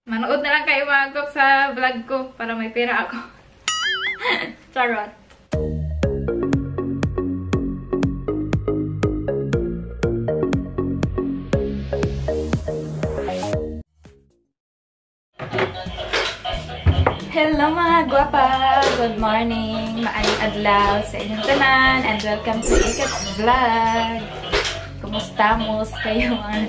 Manood na lang kayo mga gop sa vlog ko para may pera ako. Charot. Hello mga guwapa! Good morning! Maaling adlaw sa inyong tanan and welcome to Ikat's Vlog! Kumusta mos kayo mga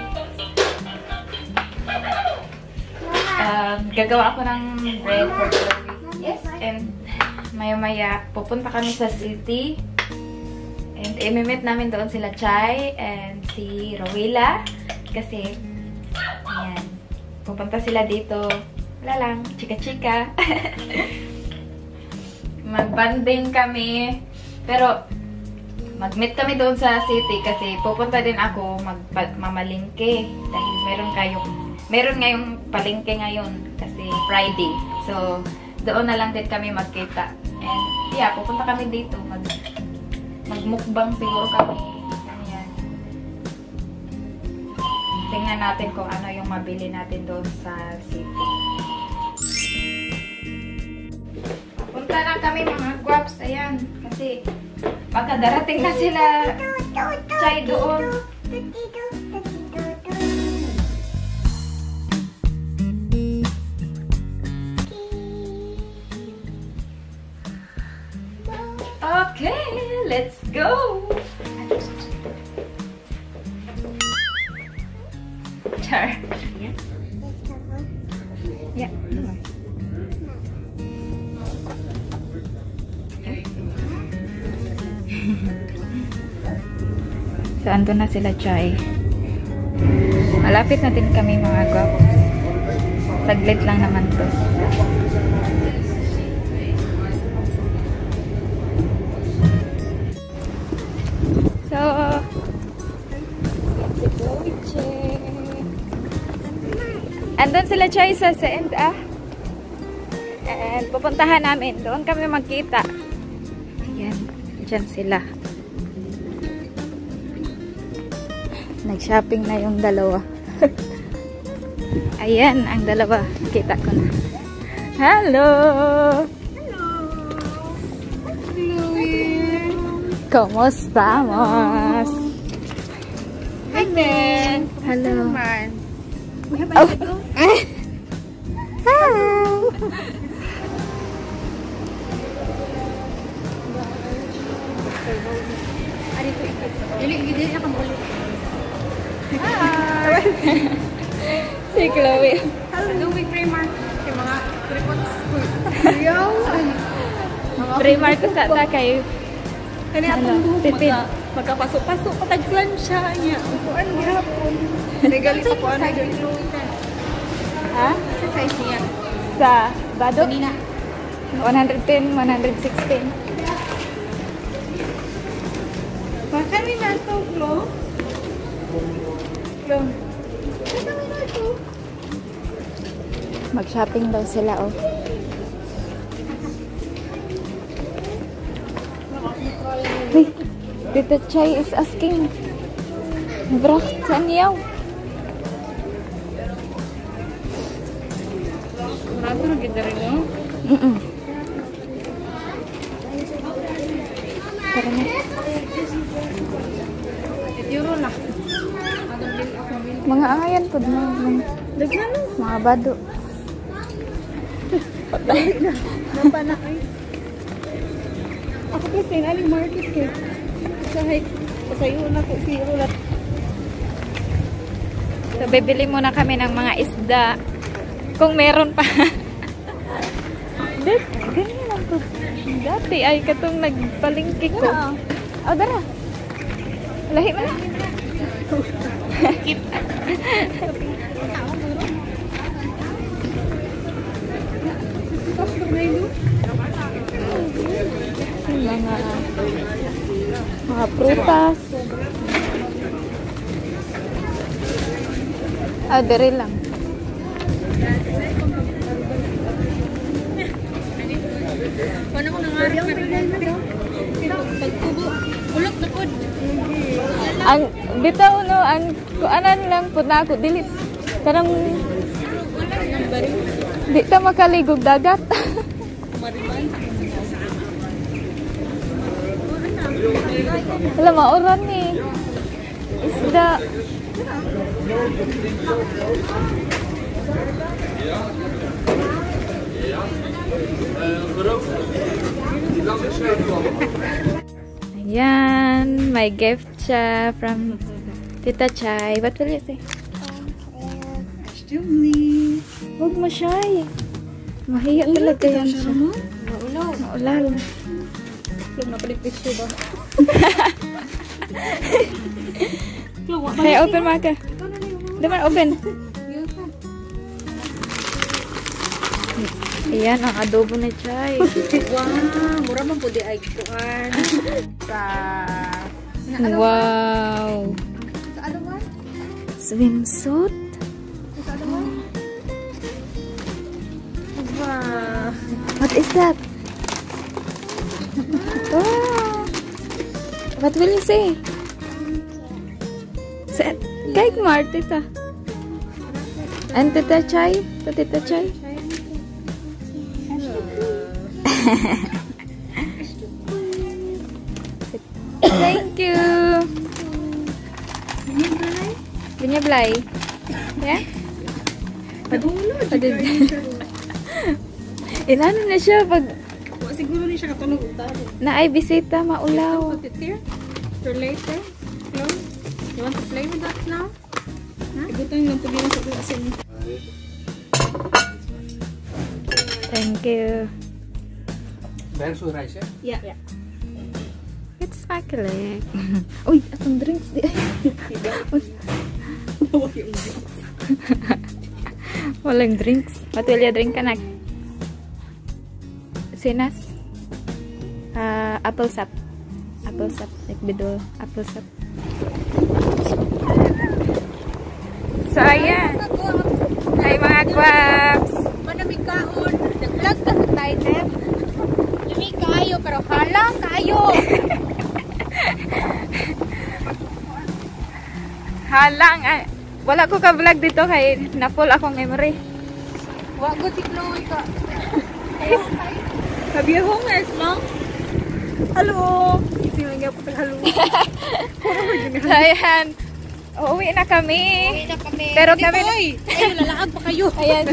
gagawa ako ng bread for Chloe. Yes, and maya-maya pupunta kami sa city and imimit namin doon sila Chai and si Rowila kasi ayan, pupunta sila dito. Wala lang, chika-chika. Mag-banding kami. Pero, mag-meet kami doon sa city kasi pupunta din ako mamalingke. Dahil meron ngayong palingke ngayon kasi Friday. So, doon na lang din kami magkita. And, yeah, pupunta kami dito. Magmukbang siguro kami. Ganyan. Tingnan natin kung ano yung mabili natin doon sa city. Punta na kami mga guwaps, ayan. Kasi baka darating na sila Chai doon. Okay, let's go! Char. Yeah. So, ando na sila Chai. Malapit na din kami mga guwapo. Saglit lang naman to. So, si Chloe Chai. Andun sila Chai sa C&A. And pupuntahan namin. Doon kami magkita. Ayan. Diyan sila. Nag-shopping na yung dalawa. Ayan, ang dalawa. Kita ko na. Hello! Hello! Hello! Kumusta, Mas? Hi, Ben! Hello! We have a go? Hello! Dili ako muli. Hi! Si Chloe. Hello, we Primark. Yung mga reports. Primark ko sa ta kayo. Kani atong buhok magkapasok-pasok pataglan siya niya. Kuan gihapon. Regali ko ano dili luitan. Ha? Sa size niya. Sa Bado? Nina. 110, 116. Bakit may nato, Flo? Flo. Mag-shopping daw sila, oh. Hey, Tita Chai is asking. Bracht saan yaw? Marami na ganda rin, no? Tara na. Euro na. Mga angayan po na. Dagnan no? Mga bado. Patay na. Nampanak ay. Ako kasi aling market ko. Pasayo na ko si Rolat. So, bibili muna kami ng mga isda. Kung meron pa. Ganyan lang po. Dati ay katong nagpalingki ko. Oh, dara. Lahi mo na. Mga prutas. Ah, dere lang. Paano ko nang pagkubo? Ulok na pod. Ang bitaw no, ang kuanan lang pud na ako dili. Karang Di ta makaligog dagat. Mariman. Wala mauran ni. Isda. Ayan, may gift siya from Tita Chay. What will you say? Julie. Huwag mo siya eh. Mahiya talaga yan siya. Maulaw. Maulal. Huwag na palipis siya ba? Kaya open mga ka. Daman open. Ayan, ang adobo na Chay. Wow, mura man po di ay kuan. Wow. Sa ano ba? Swimsuit. Sa ano ba? Wow. What is that? Wow. What will you say? Kay Mart, tita. And Tita Chay? To Tita Chay? Thank you. Binyablay? Yeah? Ilano na siya pag Siguro ni siya katulog utalo. naay bisita maulaw. Put it here. For later. Close. You want to play with that now? Igutan lang pag yun sa asin. Thank you. Bayang sa rice eh? Yeah. It's sparkling. Uy, atong drinks di ay. Walang drinks. What will you drink, anak? Sinas? Apple sap. Apple sap. Like bidol. Apple sap. So, ayan. Hi, mga kwaps. Manamig kaon. Nag-vlog ka sa title. Lamig kayo, pero halang kayo. Halang. Wala ko ka-vlog dito kay na-full akong memory. Wago si Chloe ka. Sabi yung hungers, no? Hello! Sinigyan ko halo. So, ayan. Uuwi na kami. Pero kami... Ay, lalaag pa kayo. Ayan.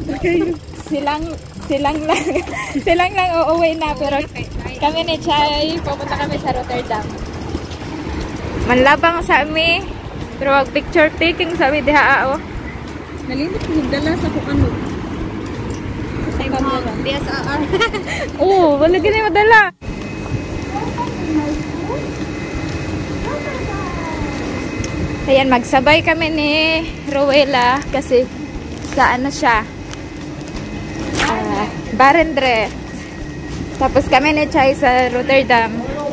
Silang lang uuwi na. Pero kami ni Chay, pupunta kami sa Rotterdam. Manlabang sa amin. Pero wag picture taking sabi diha oh. Nalimot ko magdala sa kung ano. Sa camera. DSLR. Oo, wala gani madala. Ayan, magsabay kami ni Rowella kasi sa ano siya? Barendrecht. Tapos kami ni Chay sa Rotterdam.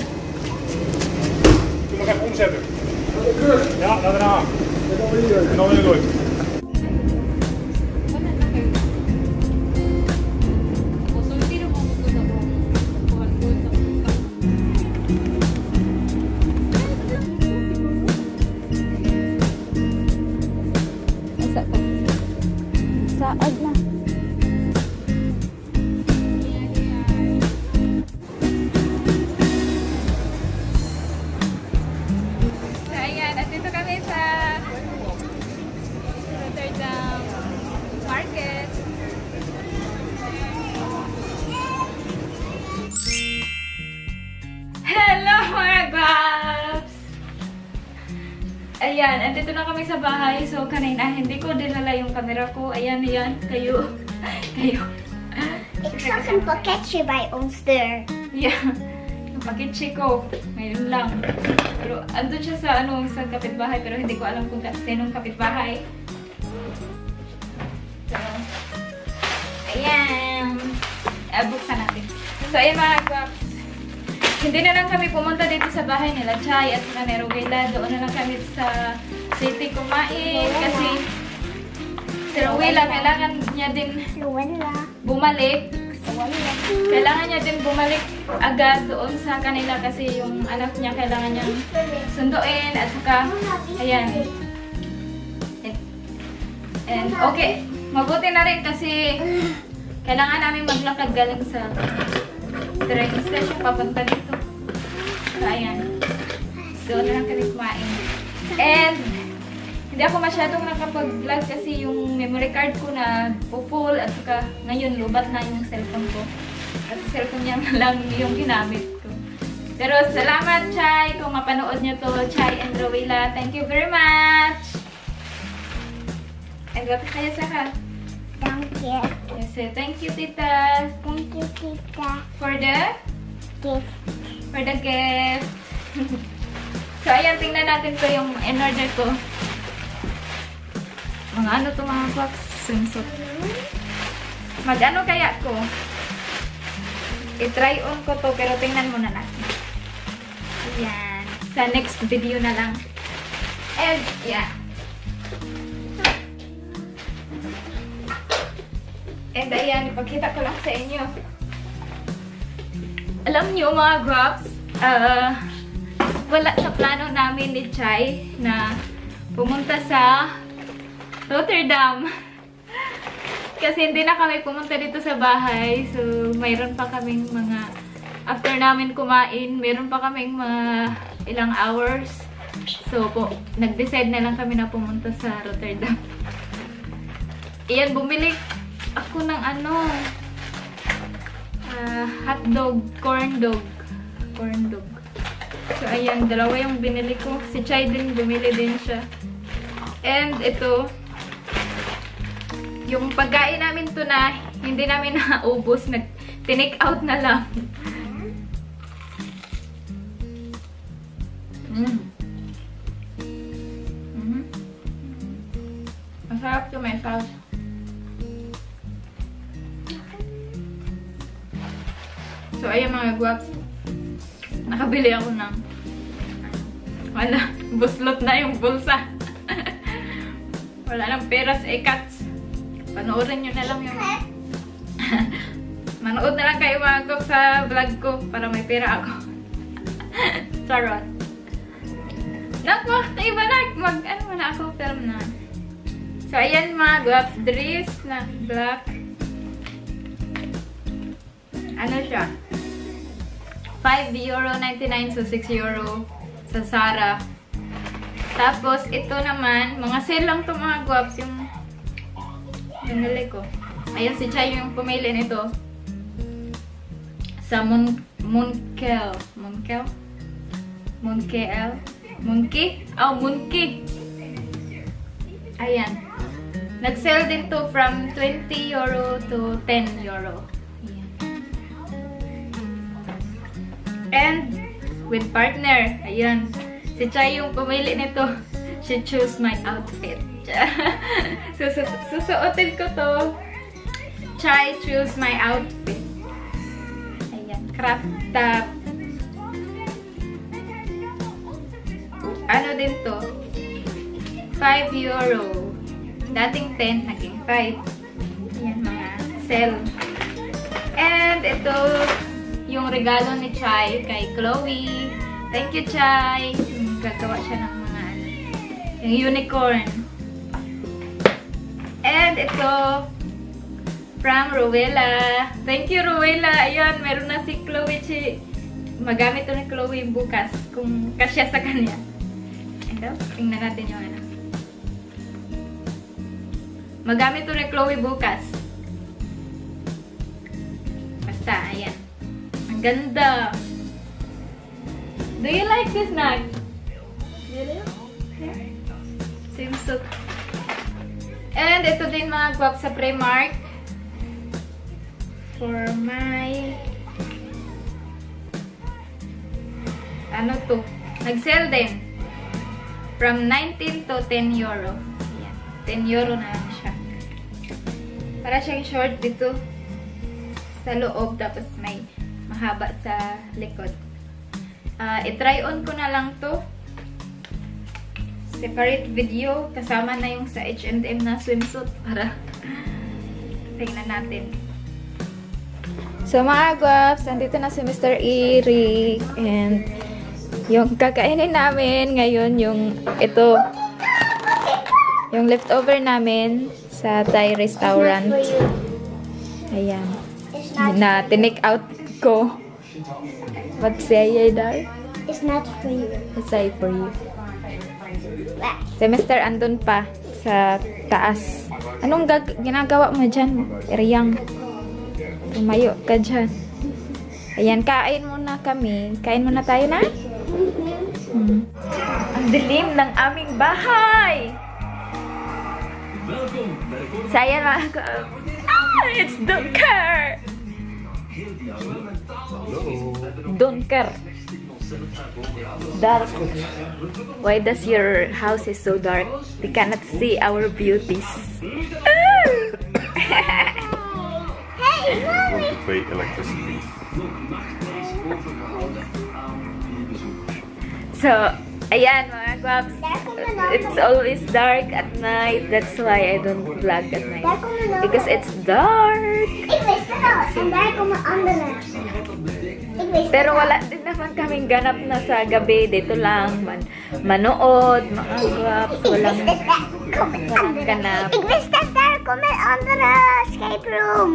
Ja, daarna. En dan weer door. Saad na. Rotterdam Market. Hello mga guys! Ayan, andito na kami sa bahay. So kanina hindi ko dinala yung camera ko. Ayan, kayo. Ik zag een pakketje bij ons deur. Yeah. Yung pakitsi ko. Ngayon lang. Pero andun siya sa sa kapitbahay. Pero hindi ko alam kung sinong kapitbahay. So, ayan. Buksan natin. So, ayan mga guwaps. Hindi na lang kami pumunta dito sa bahay nila Chay at sila ni Rowella. Doon na lang kami sa city kumain. Kasi si Rowella kailangan niya din bumalik. Kailangan niya din bumalik agad doon sa kanila kasi yung anak niya kailangan niyang sunduin at saka, ayan. And okay, Mabuti na rin kasi kailangan namin maglakad galing sa train station papunta dito. So, ayan. So, na lang kami kumain. And, hindi ako masyadong nakapag-vlog kasi yung memory card ko na full at saka ngayon lubat na yung cellphone ko. Kasi cellphone niya na lang yung ginamit ko. Pero salamat, Chai, kung mapanood niyo to, Chai and Rowela. Thank you very much! And what kayo sa ka? Thank you. Yes, thank you, Tita. Thank you, Tita. For the? Gift. For the gift. So, ayan, tingnan natin ko yung in-order ko. Mga ano to mga box? Swimsuit. Mag-ano kaya ko? I-try on ko to, pero tingnan muna natin. Ayan. Sa next video na lang. And, yeah. And, ayan, ipagkita ko lang sa inyo. Alam nyo, mga grabs, wala sa plano namin ni Chai na pumunta sa Rotterdam. Kasi hindi na kami pumunta dito sa bahay. So, mayroon pa kaming mga, after namin kumain, mayroon pa kaming mga ilang hours. So, nag-decide na lang kami na pumunta sa Rotterdam. Iyan, bumili ako ng ano, hotdog, corn dog. So, ayan, dalawa yung binili ko. Si Chai din, bumili din siya. And ito, yung pagkain namin to na hindi namin naubos, nag-take out na lang. Masarap to, may sauce. So, ayan mga guwaps. Nakabili ako ng wala, buslot na yung bulsa. Wala nang pera sa e-cuts. Panoorin nyo na lang yung manood na lang kayo mga guwaps sa vlog ko para may pera ako. Charot. Naku, iba na. Ano na ako, film na. So, ayan mga guwaps. Dress na black. Ano siya? €5.99, so €6 sa Zara. Tapos, ito naman, mga sale lang to mga guwaps, yung binili ko. Ayan, si Chai yung pumili nito. Sa Munkel. Ayan. Nag-sale din to from €20 to €10. And with partner. Ayan. Si Chai yung pumili nito. She chose my outfit. Susuotin ko to. Chai chose my outfit. Ayan. Crop top. Ano din to? €5. Dating 10, naging 5. Ayan, mga sale. And ito, yung regalo ni Chai kay Chloe. Thank you, Chai. Gagawa siya ng mga ano, yung unicorn. And ito, from Rowela. Thank you, Rowela. Ayan, meron na si Chloe. Magamit to ni Chloe bukas kung kasya sa kanya. Ito, tingnan natin yung ano. Magamit to ni Chloe bukas. Basta, ayan. Ang ganda. Do you like this, Nag? Really? Okay. Swimsuit. And ito din mga guwap sa Primark. For my... Ano to? Nag-sale din. From 19 to €10. Ayan. €10 na lang siya. Para siyang short dito sa loob. Tapos may mahaba sa likod. I-try on ko na lang to. Separate video. Kasama na yung sa H&M na swimsuit. Para tingnan natin. So mga guwaps, nandito na si Mr. Eric. And yung kakainin namin ngayon, yung ito. Yung leftover namin sa Thai restaurant. For you. Ayan. It's not. Na tinik out ko. What say dar? It's not for you. Say for you. Si Mr. Andun pa sa taas. Anong ginagawa mo dyan? Riyang. Tumayo ka dyan. Ayan, kain muna kami. Kain muna tayo na? Ang dilim ng aming bahay! Saya mga ko. It's Dunker! Dunker. Dark. Why does your house is so dark? We cannot see our beauties. Hey, mommy. To pay electricity. So, ayan mga guwaps. It's always dark at night. That's why I don't vlog at night. Because it's dark. Ik wist het al. En daar komen anderen. Ik wist Pero wala din naman kaming ganap na sa gabi. Dito lang manood, mga guwaps. Walang ganap. Ik wist dat daar komen andere escape room.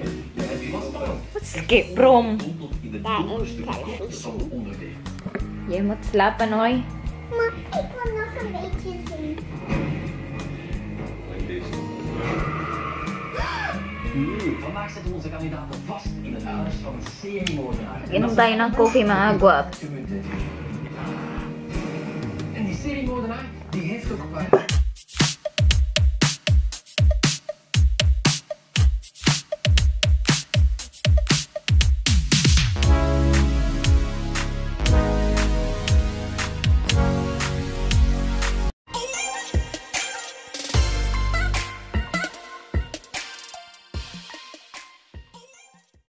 Escape room. Daar in televisie. Je moet slapen hoor. Maar ik wil nog een beetje zien. Vandaag zetten we onze kandidaten vast in het huis van een seriemoordenaar. Inom tayo ng coffee mga guwaps. En die seriemoordenaar, die heeft ook